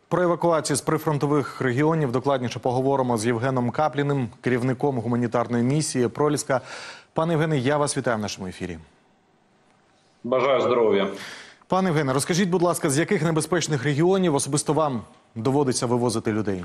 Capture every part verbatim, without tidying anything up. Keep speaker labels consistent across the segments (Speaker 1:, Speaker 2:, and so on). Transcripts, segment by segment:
Speaker 1: Про евакуацію з прифронтових регіонів докладніше поговоримо з Євгеном Капліним, керівником гуманітарної місії «Проліска». Пане Євгене, я вас вітаю в нашому ефірі.
Speaker 2: Бажаю здоров'я.
Speaker 1: Пане Євгене, розкажіть, будь ласка, з яких небезпечних регіонів особисто вам доводиться вивозити людей?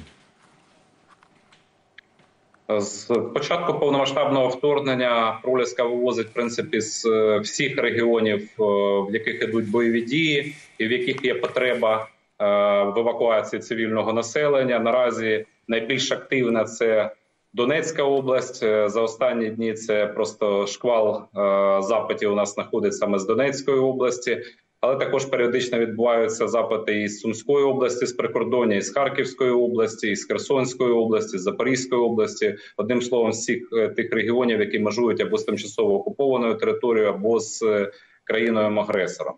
Speaker 2: З початку повномасштабного вторгнення «Проліска» вивозить, в принципі, з всіх регіонів, в яких ідуть бойові дії і в яких є потреба в евакуації цивільного населення. Наразі найбільш активна – це Донецька область. За останні дні це просто шквал запитів у нас знаходиться саме з Донецької області. Але також періодично відбуваються запити із Сумської області, з прикордоння, із Харківської області, із Херсонської області, з Запорізької області. Одним словом, з всіх тих регіонів, які межують або з тимчасово окупованою територією, або з країною-агресором.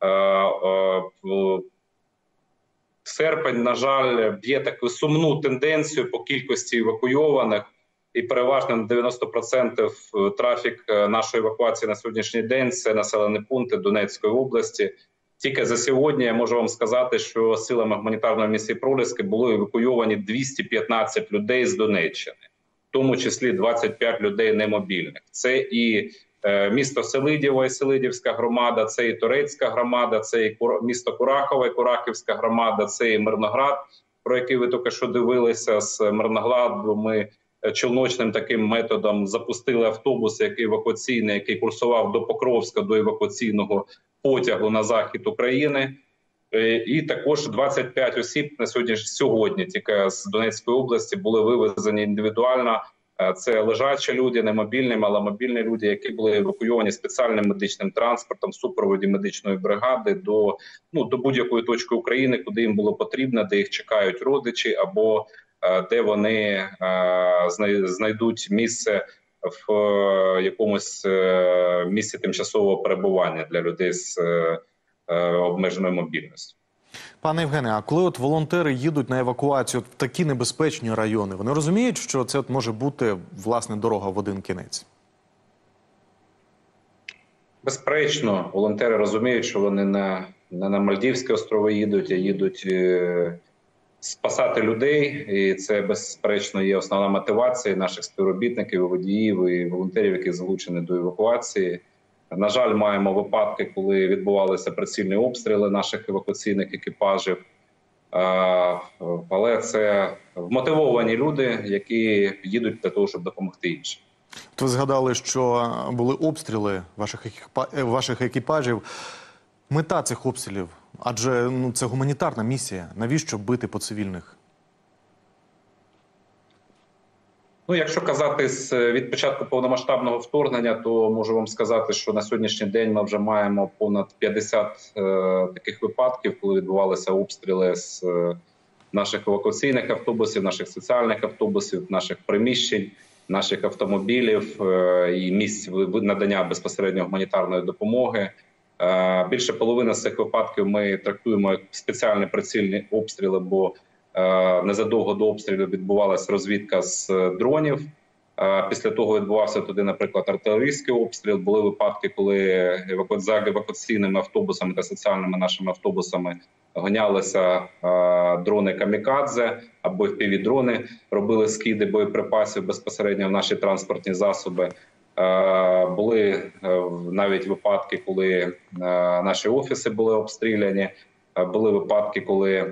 Speaker 2: Серпень, на жаль, б'є таку сумну тенденцію по кількості евакуйованих. І переважно на дев'яносто відсотків трафік нашої евакуації на сьогоднішній день – це населені пункти Донецької області. Тільки за сьогодні я можу вам сказати, що силами гуманітарної місії «Проліски» було евакуйовані двісті п'ятнадцять людей з Донеччини, в тому числі двадцять п'ять людей немобільних. Це і місто Селидіве, і Селидівська громада, це і Торецька громада, це і місто Курахове, і Курахівська громада, це і Мирноград, про який ви тільки що дивилися. З Мирнограду ми челночним таким методом запустили автобус, який евакуаційний, який курсував до Покровська, до евакуаційного потягу на захід України. І також двадцять п'ять осіб на сьогодні, сьогодні тільки з Донецької області були вивезені індивідуально. Це лежачі люди, немобільні, маломобільні люди, які були евакуйовані спеціальним медичним транспортом в супроводі медичної бригади до, ну, до будь-якої точки України, куди їм було потрібно, де їх чекають родичі, або де вони знайдуть місце в якомусь місці тимчасового перебування для людей з обмеженою мобільністю.
Speaker 1: Пане Євгене, а коли от волонтери їдуть на евакуацію в такі небезпечні райони, вони розуміють, що це от може бути, власне, дорога в один кінець?
Speaker 2: Безперечно, волонтери розуміють, що вони на, не на Мальдівські острови їдуть, а їдуть е, спасати людей. І це, безперечно, є основна мотивація наших співробітників, і водіїв, і волонтерів, які залучені до евакуації. На жаль, маємо випадки, коли відбувалися прицільні обстріли наших евакуаційних екіпажів. Але це вмотивовані люди, які їдуть для того, щоб допомогти іншим.
Speaker 1: Ви згадали, що були обстріли ваших, екіпа... ваших екіпажів. Мета цих обстрілів, адже ну, це гуманітарна місія. Навіщо бити по цивільних?
Speaker 2: Ну, якщо казати з, від початку повномасштабного вторгнення, то можу вам сказати, що на сьогоднішній день ми вже маємо понад п'ятдесят е, таких випадків, коли відбувалися обстріли з е, наших евакуаційних автобусів, наших соціальних автобусів, наших приміщень, наших автомобілів е, і місць надання безпосередньо гуманітарної допомоги. Е, більше половини з цих випадків ми трактуємо як спеціальні прицільні обстріли, бо незадовго до обстрілів відбувалася розвідка з дронів. Після того відбувався туди, наприклад, артилерійський обстріл. Були випадки, коли за евакуаційними автобусами та соціальними нашими автобусами гонялися дрони камікадзе або еф пі ві-дрони, робили скиди боєприпасів безпосередньо в наші транспортні засоби. Були навіть випадки, коли наші офіси були обстріляні. Були випадки, коли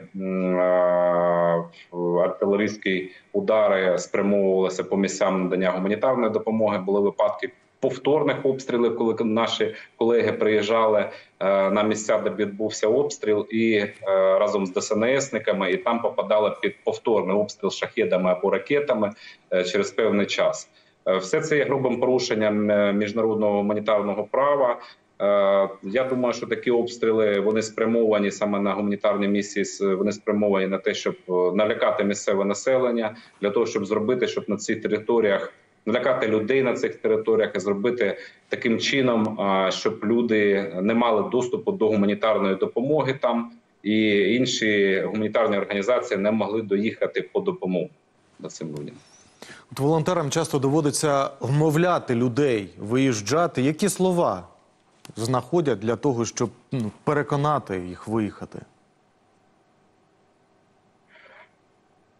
Speaker 2: артилерійські удари спрямовувалися по місцям надання гуманітарної допомоги. Були випадки повторних обстрілів, коли наші колеги приїжджали на місця, де відбувся обстріл, і разом з де ес ен есниками, і там попадали під повторний обстріл шахедами або ракетами через певний час. Все це є грубим порушенням міжнародного гуманітарного права. Я думаю, що такі обстріли, вони спрямовані саме на гуманітарні місії, вони спрямовані на те, щоб налякати місцеве населення, для того, щоб зробити, щоб на цих територіях, налякати людей на цих територіях і зробити таким чином, щоб люди не мали доступу до гуманітарної допомоги там, і інші гуманітарні організації не могли доїхати по допомогу до цим людям.
Speaker 1: От волонтерам часто доводиться вмовляти людей виїжджати. Які слова знаходять для того, щоб ну, переконати їх виїхати?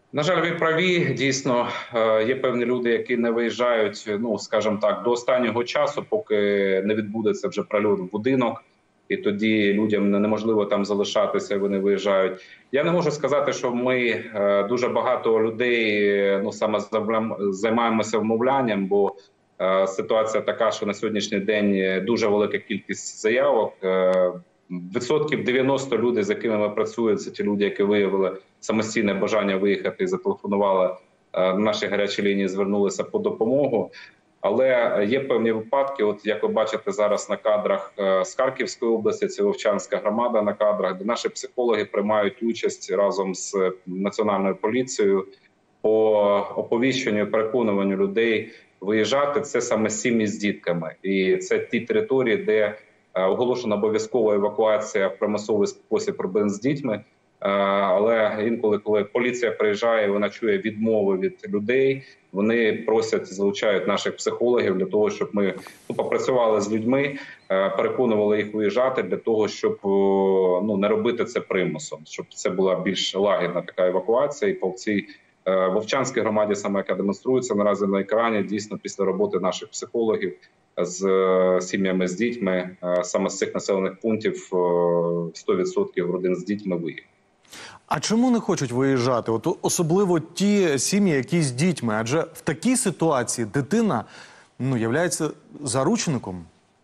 Speaker 2: На жаль, ви праві. Дійсно, є певні люди, які не виїжджають, ну, скажімо так, до останнього часу, поки не відбудеться вже прильот в будинок, і тоді людям неможливо там залишатися, і вони виїжджають. Я не можу сказати, що ми дуже багато людей, ну, саме займаємося вмовлянням, бо ситуація така, що на сьогоднішній день дуже велика кількість заявок. Відсотків дев'яносто людей, з якими ми працюємо, це ті люди, які виявили самостійне бажання виїхати і зателефонували на наші гарячі лінії, звернулися по допомогу. Але є певні випадки, от як ви бачите зараз на кадрах з Харківської області, це Вовчанська громада на кадрах, де наші психологи приймають участь разом з Національною поліцією по оповіщенню і переконуванню людей виїжджати. Це саме сім'ї з дітками. І це ті території, де оголошена обов'язкова евакуація в примусовий спосіб родин з дітьми. Але інколи, коли поліція приїжджає, вона чує відмови від людей, вони просять, залучають наших психологів для того, щоб ми ну, попрацювали з людьми, переконували їх виїжджати для того, щоб ну, не робити це примусом, щоб це була більш лагідна така евакуація. І по цій Вовчанській громаді, саме яка демонструється наразі на екрані, дійсно після роботи наших психологів з сім'ями з дітьми, саме з цих населених пунктів сто відсотків родин з дітьми виїхали.
Speaker 1: А чому не хочуть виїжджати? От особливо ті сім'ї, які з дітьми. Адже в такій ситуації дитина, ну, являється заручником.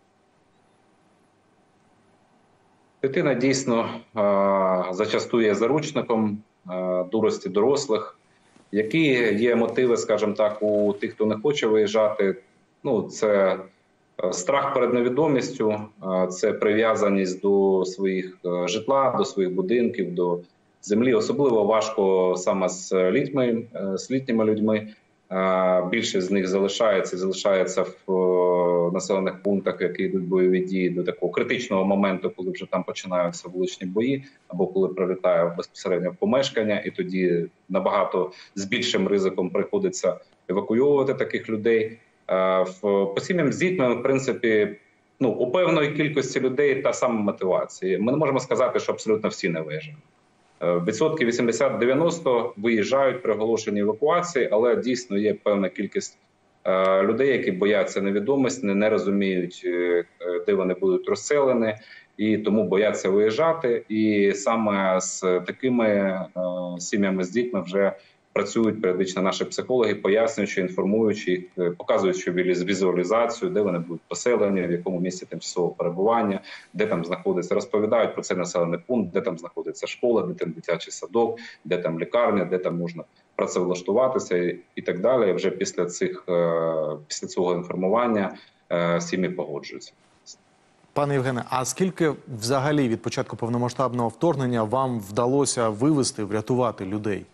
Speaker 2: Дитина дійсно зачасту є заручником дурості дорослих. Які є мотиви, скажімо так, у тих, хто не хоче виїжджати? Ну, це страх перед невідомістю, це прив'язаність до своїх житла, до своїх будинків, до землі. Особливо важко саме з літьми, з літніми людьми. Більшість з них залишається, залишається в населених пунктах, які йдуть бойові дії, до такого критичного моменту, коли вже там починаються вуличні бої, або коли прилітає безпосередньо в помешкання, і тоді набагато з більшим ризиком приходиться евакуйовувати таких людей. По сім'ям з дітьми, в принципі, ну, у певної кількості людей та сама мотивація. Ми не можемо сказати, що абсолютно всі не виїжджають. Відсотки вісімдесят-дев'яносто виїжджають при оголошенні евакуації, але дійсно є певна кількість людей, які бояться невідомості, не розуміють, де вони будуть розселені, і тому бояться виїжджати. І саме з такими сім'ями з дітьми вже працюють періодично наші психологи, пояснюючи, інформуючи, показуючи візуалізацію, де вони будуть поселені, в якому місці тимчасового перебування, де там знаходиться, розповідають про цей населений пункт, де там знаходиться школа, де там дитячий садок, де там лікарня, де там можна працевлаштуватися і так далі. І вже після цих, після цього інформування сім'ї погоджуються.
Speaker 1: Пане Євгене, а скільки взагалі від початку повномасштабного вторгнення вам вдалося вивезти, врятувати людей?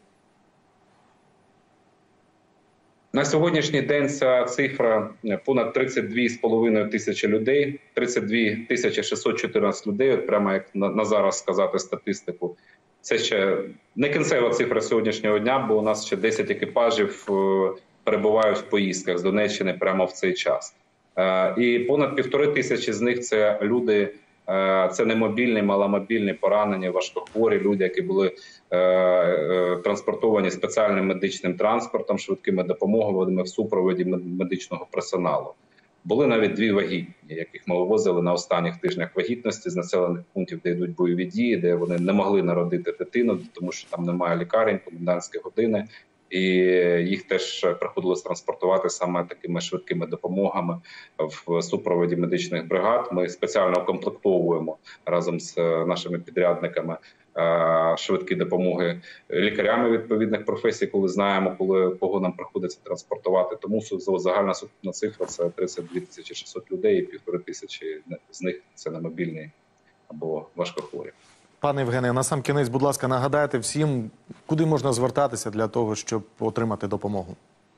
Speaker 2: На сьогоднішній день ця цифра понад тридцять дві з половиною тисячі людей, тридцять дві тисячі шістсот чотирнадцять людей, от прямо як на, на зараз сказати статистику. Це ще не кінцева цифра сьогоднішнього дня, бо у нас ще десять екіпажів перебувають в поїздках з Донеччини прямо в цей час. І понад півтори тисячі з них – це люди, це немобільні, маломобільні, поранені, важкохворі люди, які були е, е, транспортовані спеціальним медичним транспортом, швидкими допомогами в супроводі медичного персоналу. Були навіть дві вагітні, яких ми вивозили на останніх тижнях вагітності з населених пунктів, де йдуть бойові дії, де вони не могли народити дитину, тому що там немає лікарень, комендантські години. І їх теж приходилось транспортувати саме такими швидкими допомогами в супроводі медичних бригад. Ми спеціально укомплектовуємо разом з нашими підрядниками швидкі допомоги лікарями відповідних професій, коли знаємо, коли кого нам приходиться транспортувати. Тому загальна сукупна цифра – це тридцять дві тисячі шістсот людей, і півтори тисячі з них – це немобільні або важкохворі.
Speaker 1: Пане Євгене, на сам кінець, будь ласка, нагадайте всім, куди можна звертатися для того, щоб отримати допомогу?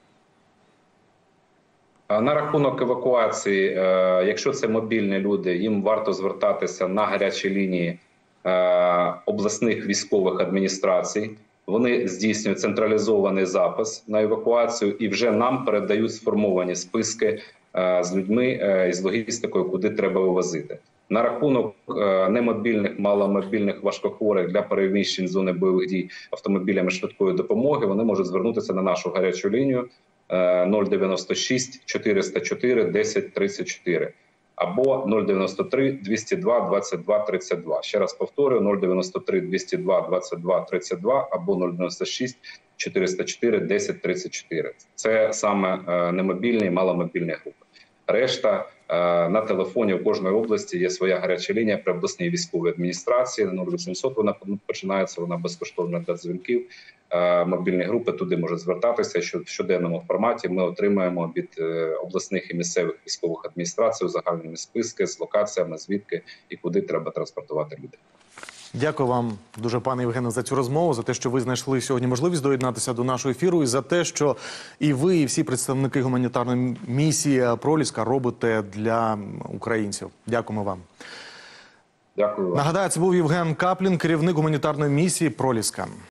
Speaker 2: На рахунок евакуації, якщо це мобільні люди, їм варто звертатися на гарячі лінії обласних військових адміністрацій. Вони здійснюють централізований запис на евакуацію і вже нам передають сформовані списки з людьми і з логістикою, куди треба вивозити. На рахунок е, немобільних, маломобільних важкохворих для переміщень з зони бойових дій автомобілями швидкої допомоги, вони можуть звернутися на нашу гарячу лінію е, нуль дев'яносто шість чотириста чотири десять тридцять чотири або нуль дев'яносто три двісті два двадцять два тридцять два. Ще раз повторюю, нуль дев'яносто три двісті два двадцять два тридцять два або нуль дев'яносто шість чотириста чотири десять тридцять чотири. Це саме е, немобільні, маломобільні групи. Решта на телефоні в кожної області є своя гаряча лінія при обласній військовій адміністрації. На нуль вісімсот вона починається, вона безкоштовна для дзвінків. Мобільні групи туди можуть звертатися. Що в щоденному форматі ми отримаємо від обласних і місцевих військових адміністрацій загальні списки з локаціями, звідки і куди треба транспортувати людей.
Speaker 1: Дякую вам дуже, пане Євгене, за цю розмову, за те, що ви знайшли сьогодні можливість доєднатися до нашого ефіру, і за те, що і ви, і всі представники гуманітарної місії «Проліска» робите для українців. Дякуємо вам.
Speaker 2: Дякую вам.
Speaker 1: Нагадаю, це був Євген Каплін, керівник гуманітарної місії «Проліска».